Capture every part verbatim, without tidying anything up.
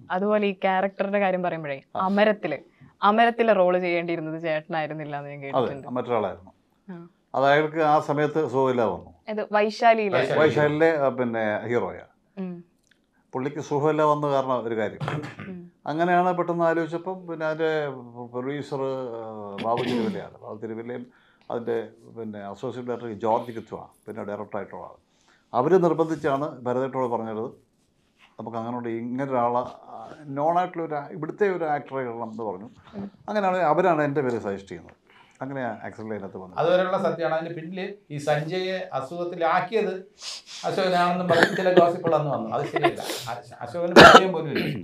അതുപോലെ ഈ ക്യാരക്ടറിന്റെ കാര്യം പറയുമ്പോഴേ അമരത്തില് അമരത്തിലെ റോള് ചെയ്യേണ്ടിയിരുന്നത് ചേട്ടനായിരുന്നില്ല എന്ന് ഞാൻ കേട്ടിട്ടുണ്ട്. മറ്റൊരാളായിരുന്നു. അത് അയാൾക്ക് ആ സമയത്ത് സുഖമില്ല വന്നു. വൈശാലിയിലെ വൈശാലിലെ പിന്നെ ഹീറോയാ. പുള്ളിക്ക് സുഖമില്ല വന്ന കാരണം ഒരു കാര്യം. അങ്ങനെയാണ് പെട്ടെന്ന് ആലോചിച്ചപ്പം പിന്നെ അതിൻ്റെ പ്രൊഡ്യൂസർ ബാബു തിരുവല്ലയാണ്. ബാബു തിരുവല്ലയും അതിൻ്റെ പിന്നെ അസോസിയേറ്റ് ഡയറക്ടർ ജോർജ് കിത്തുവാണ് പിന്നെ ഡയറക്ടറായിട്ടുള്ള ആൾ. അവർ നിർബന്ധിച്ചാണ് ഭരതേട്ടോട് പറഞ്ഞത് നമുക്ക് അങ്ങനെയുള്ള ഇങ്ങനൊരാളെ നോണായിട്ടുള്ള ഒരു ഇവിടുത്തെ ഒരു ആക്ടറെ ഇടണം എന്ന് പറഞ്ഞു. അങ്ങനെയാണ് അവരാണ് എൻ്റെ പേര് സജസ്റ്റ് ചെയ്യുന്നത്. അങ്ങനെ ആക്സിഡൻ്റ് അതിനകത്ത് വന്നത്. അതുവരെയുള്ള സത്യമാണ്. അതിൻ്റെ പിന്നിൽ ഈ സഞ്ജയെ അസുഖത്തിലാക്കിയത് അശോകനാണെന്നും പറഞ്ഞ് ചില ഗോസിപ്പുകളന്ന് വന്നു. അത് ശരിയല്ല. അശോകന് പരിചയം പോലും ഇല്ല.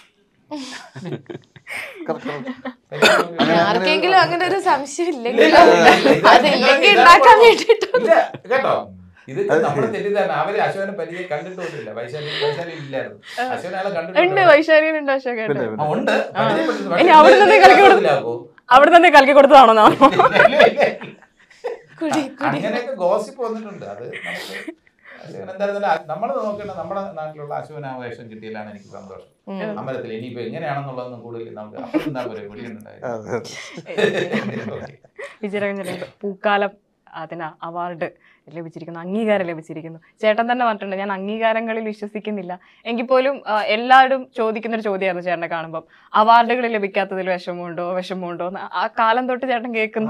ആർക്കെങ്കിലും അങ്ങനെ ഒരു സംശയം ഇല്ലെങ്കിൽ കേട്ടോ, ഇത് നമ്മുടെ തെറ്റിദ്ധാരണ. അവര് അശോകനെ പരിചയം കണ്ടിട്ടൊന്നുമില്ല. വൈശാലി വൈശാലി ഇല്ലായിരുന്നു. അശോകനാളെ കണ്ടിട്ടുണ്ട്. വൈശാലിയുണ്ട് അശോകൻ ഉണ്ട്. അവിടെ തന്നെ കലക്കി കൊടുത്തതാണോ? അങ്ങനെയൊക്കെ ഗോസിപ്പ് വന്നിട്ടുണ്ട്. അത് നമുക്ക് അശോകൻ എന്തായാലും നമ്മൾ നോക്കേണ്ട നമ്മുടെ നാട്ടിലുള്ള അശോകനാവേശം കിട്ടിയാലാണ് എനിക്ക് സന്തോഷം. അമ്പലത്തിൽ ഇനിയിപ്പോ എങ്ങനെയാണെന്നുള്ളതൊന്നും കൂടുതൽ നമുക്ക് അപ്പുറത്താ പോലെ വിളിയുണ്ടായിരുന്നു. വിജയരഞ്ജന പൂക്കാലം അതിന് അവാർഡ് ലഭിച്ചിരിക്കുന്നു, അംഗീകാരം ലഭിച്ചിരിക്കുന്നു. ചേട്ടൻ തന്നെ പറഞ്ഞിട്ടുണ്ട് ഞാൻ അംഗീകാരങ്ങളിൽ വിശ്വസിക്കുന്നില്ല എങ്കിൽ പോലും എല്ലാവരും ചോദിക്കുന്നൊരു ചോദ്യമായിരുന്നു ചേട്ടനെ കാണുമ്പോൾ, അവാർഡുകൾ ലഭിക്കാത്തതിൽ വിഷമമുണ്ടോ വിഷമമുണ്ടോ എന്ന് ആ കാലം തൊട്ട് ചേട്ടൻ കേൾക്കുന്നു.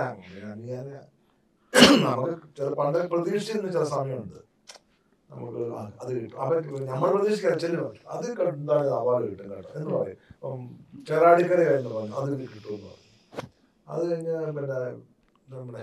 പണ്ട് പ്രതീക്ഷിച്ചിരുന്ന ചില സമയമുണ്ട് നമുക്ക് അത് കിട്ടും. അവർ നമ്മൾ പ്രതീക്ഷിക്കാൻ അത് എന്താണ് അവാർഡ് കിട്ടും കേട്ടോ എന്ന് പറയും. ഇപ്പം ചെറാടിക്കര കഴിഞ്ഞു പറഞ്ഞു അത് കിട്ടുമെന്ന് പറഞ്ഞു. അത് കഴിഞ്ഞ് പിന്നെ നമ്മുടെ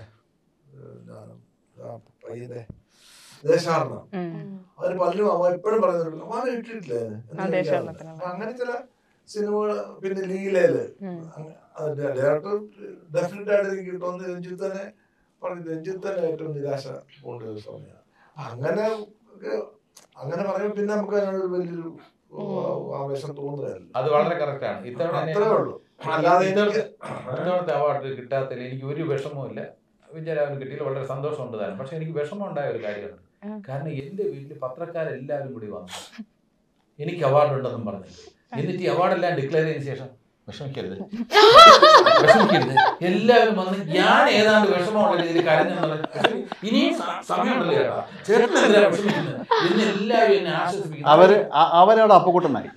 പയ്യന്റെ ദേശാടനം അവര് പലരും അവ ഇപ്പോഴും പറയുന്നുണ്ട് അവാർഡ് കിട്ടിയിട്ടില്ലേ. അങ്ങനെ ചില സിനിമകൾ പിന്നെ ലീലയില് ഡയറക്ടർ ഡെഫിനറ്റ് ആയിട്ട് എനിക്ക് കിട്ടുമെന്ന് രഞ്ജിത്ത് തന്നെ പറഞ്ഞു. രഞ്ജിത്ത് തന്നെ ഏറ്റവും നിരാശ പോകേണ്ട ഒരു സമയമാണ്. അങ്ങനെ അങ്ങനെ പറയുമ്പോൾ പിന്നെ നമുക്ക് അതിനോട് വലിയൊരു ആവേശം തോന്നുകയല്ല. അത് വളരെ കറക്റ്റാണ്. അത്രേ ഉള്ളൂ. അല്ലാതെ ഇത്തവണത്തെ അവാർഡ് കിട്ടാത്തതിൽ എനിക്ക് ഒരു വിഷമവും ഇല്ല. വിജയരാഘവന് കിട്ടിയിൽ വളരെ സന്തോഷമുണ്ട് താനും. പക്ഷെ എനിക്ക് വിഷമം ഉണ്ടായ ഒരു കാര്യമാണ്. കാരണം എൻ്റെ വീട്ടിൽ പത്രക്കാരെല്ലാവരും കൂടി വന്നു എനിക്ക് അവാർഡ് ഉണ്ടെന്നും പറഞ്ഞു. എന്നിട്ട് ഈ അവാർഡെല്ലാം ഡിക്ലെയർ ചെയ്തതിനു ശേഷം വിഷമിക്കരുത് വിഷമിക്കരുത് എല്ലാവരും വന്ന് ഞാൻ ഏതാണ്ട് വിഷമമുള്ള രീതിയിൽ കരഞ്ഞെന്നുള്ള ഇനിയും സമയമുണ്ടല്ലോ ചേട്ടാ ചേട്ടൻ എന്തിനാ വിഷമിക്കുന്നത് എന്ന് എല്ലാവരും എന്നെ ആശ്വസിപ്പിക്കുന്നു. അവര് അവരവിടെ അപ്പുകുട്ടനായി.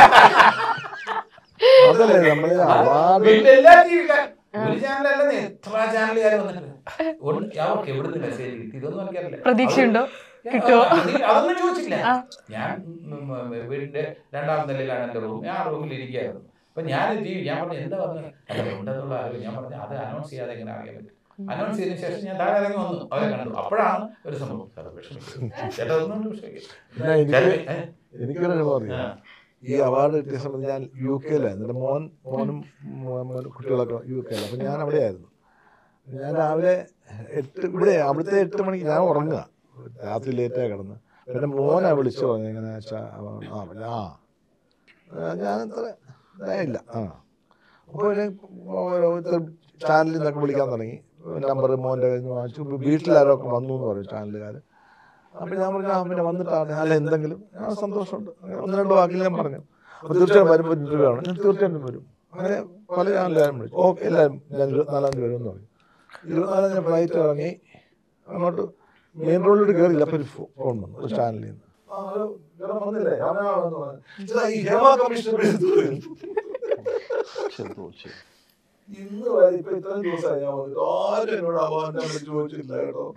അതല്ലേ നമ്മള് എല്ലാ ടിവിക്കാരും ഒരു ചാനലല്ലെന്ന് എത്ര ചാനലുകാർ വന്നിട്ടുണ്ട്. അവർക്ക് എവിടുന്ന് മെസ്സേജ് കിട്ടി ഇതൊന്നും എനിക്കറിയില്ല. പ്രതീക്ഷയുണ്ടോ കിട്ടുമോ അതൊന്നും ചോദിച്ചില്ല. ഞാൻ വീടിന്റെ രണ്ടാം നിലയിലാണ് എന്റെ റൂം. ഞാൻ ആ റൂമിൽ ഇരിക്കുകയായിരുന്നു. അപ്പൊ ഞാൻ ടി വി ഞാൻ പറഞ്ഞു എന്താ പറഞ്ഞു അല്ല ഉണ്ടെന്നുള്ള അറിവ്. ഞാൻ പറഞ്ഞു അത് അനൗൺസ് ചെയ്യാതെ എങ്ങനെ അറിയാൻ പറ്റും. അനൗൺസ് ചെയ്തതിനു ശേഷം ഞാൻ താഴെ ഇറങ്ങി വന്നു. അവരെ കണ്ടു. അപ്പോഴാണ് ഒരു സംഭവം ചേട്ടാ ഒന്നും എനിക്കൊരു അനുഭവം അറിയാം. ഈ അവാർഡ് കിട്ടിയ സമയത്ത് ഞാൻ യു കെയിലായിരുന്നു. എൻ്റെ മോൻ മോനും കുട്ടികളൊക്കെ യു കെയിലാണ്. അപ്പം ഞാൻ അവിടെ ആയിരുന്നു. ഞാൻ രാവിലെ എട്ട് ഇവിടെ അവിടുത്തെ എട്ട് മണിക്ക് ഞാൻ ഉറങ്ങുക. രാത്രി ലേറ്റായി കിടന്ന് എൻ്റെ മോനെ വിളിച്ചു പറഞ്ഞു എങ്ങനെ വെച്ചാൽ ആ ഞാൻ അത്ര ഇതായില്ല. ആ അപ്പോൾ ചാനലിൽ നിന്നൊക്കെ വിളിക്കാൻ തുടങ്ങി. നമ്പർ മോൻ്റെ കഴിഞ്ഞ് വാങ്ങിച്ചു. വീട്ടിലാരൊക്കെ വന്നു എന്ന് പറയും ചാനലുകാർ. അപ്പം ഞാൻ പറഞ്ഞു ആ പിന്നെ വന്നിട്ടാണ് അല്ല എന്തെങ്കിലും ആ സന്തോഷമുണ്ട് ഒന്ന് രണ്ട് വാക്കിൽ ഞാൻ പറഞ്ഞു. അപ്പോൾ തീർച്ചയായും വരുമ്പോൾ ഇൻ്റർവ്യൂ ആണ്. ഞാൻ തീർച്ചയായിട്ടും വരും. അങ്ങനെ പല ചാനലുകാരും വിളിച്ചു. ഓക്കെ എല്ലാവരും ഞാൻ ഇരുപത്തിനാലാം തീയതി വരുമെന്ന് പറഞ്ഞു. ഇരുപത്തിനാലാം ഞാൻ ഫ്ലൈറ്റ് ഇറങ്ങി അങ്ങോട്ട് മെയിൻ റോഡിലോട്ട് കയറിയില്ല. അപ്പോൾ ഒരു ഫോൺ വന്നു ഒരു ചാനലിൽ നിന്ന്. വന്നില്ലേ ഈ ഹേമ കമ്മീഷൻ ഇന്ന് വരെ ഇപ്പൊ ഇത്രയും ദിവസമായി ഞാൻ വന്നിട്ട് ആരും എന്നോട് അവാർഡ് ചോദിച്ചില്ല കേട്ടോ.